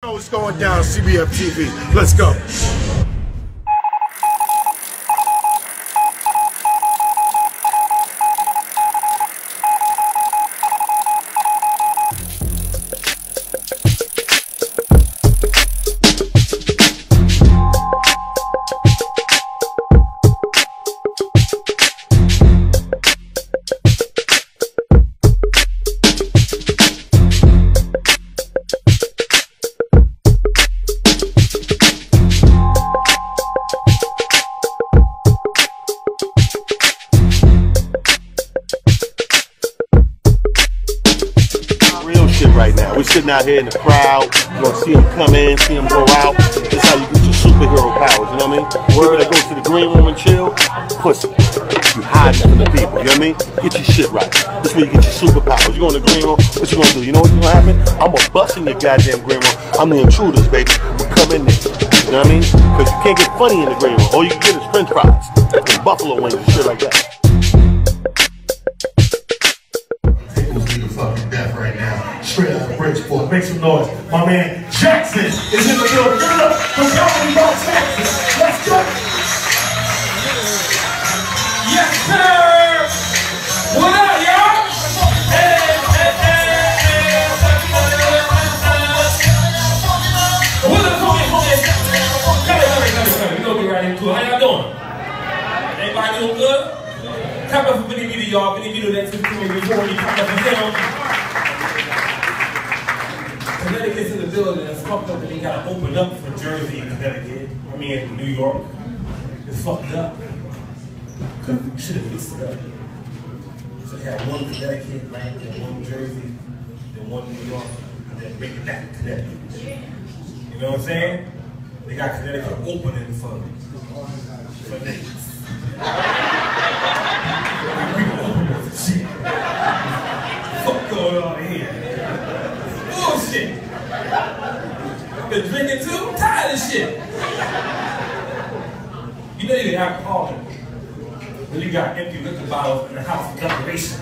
What's going down, CBF TV? Let's go. Right now, we're sitting out here in the crowd. You're gonna see them come in, see them go out. This is how you get your superhero powers, you know what I mean? People that go to the green room and chill, pussy. You hide from the people, you know what I mean? Get your shit right. This is where you get your superpowers. You go in the green room, what you gonna do? You know what's gonna happen? I'm gonna bust in your goddamn green room. I'm the intruders, baby. We'll come in there. You know what I mean? Because you can't get funny in the green room. All you can get is french fries and buffalo wings and shit like that. Straight out of Bridgeport, make some noise. My man Jackson is in the building. Give it up for Comedy Box Jackson. Let's go. Yes, sir. What up, y'all? Hey, hey, hey, hey. What up, homie? Come. We're gonna get right into it. How y'all doing? Everybody doing good? Clap up for Vinny Vito, y'all. Vinny Vito, that's his team. We're already clap up for him. Connecticut's in the building. It's fucked up that they gotta open up for Jersey and Connecticut. I mean, New York. It's fucked up. We should have fixed it up. So they had one Connecticut, right? Then one Jersey, then one New York, and then bring it back to Connecticut. You know what I'm saying? They got Connecticut opening for niggas. Shit. What's going on here? Bullshit. I've been drinking too. I'm tired of this shit. You know you get alcohol when you got empty liquor bottles in the house of decoration.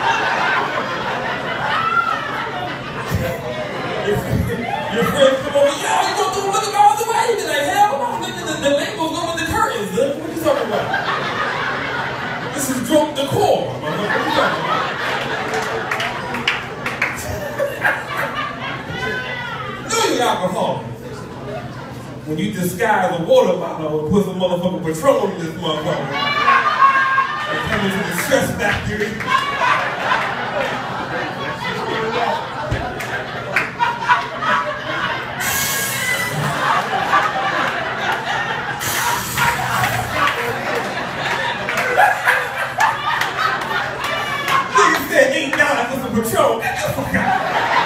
Your friends come over, yo, you gonna throw liquor bottles away? You be like, hell no, nigga, the labels go with the curtains, nigga. What you talking about? This is drunk decor, what you talking about? Alcohol. When you disguise a water bottle and put some motherfucking Patron in this motherfucker, and come into the stress factory. Nigga said $8 for some Patron. Get the fuck out.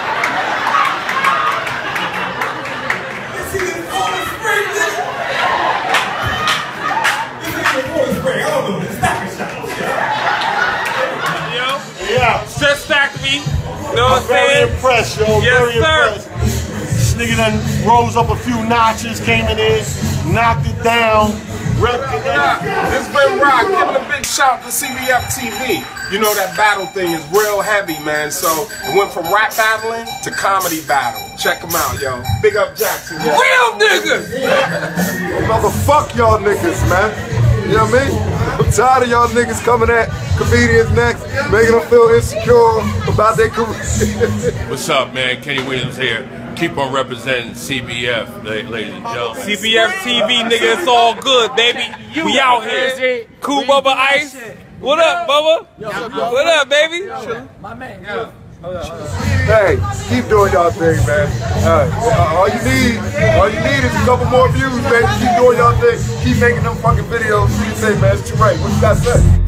Yeah. Stress Factory, you know what I'm saying? Very impressed, yo. Yes, very impressed. This nigga done rose up a few notches, came in there, knocked it down, repped it down. This been Rock, giving a big shout to CBF TV. You know that battle thing is real heavy, man. So it went from rap battling to comedy battle. Check them out, yo. Big up Jackson, yo. Real niggas! Motherfuck y'all niggas, man. You know what I mean? I'm tired of y'all niggas coming at comedians next, making them feel insecure about their career. What's up, man? Kenny Williams here. Keep on representing CBF, ladies and gentlemen. CBF TV, nigga, it's all good, baby. We out here. Cool Bubba Ice. What up, Bubba? What up, baby? My man. Hey, keep doing y'all thing, man. All you need is a couple more views, man. Keep doing y'all thing. Keep making them fucking videos. You say, man, it's too right. What you got to say?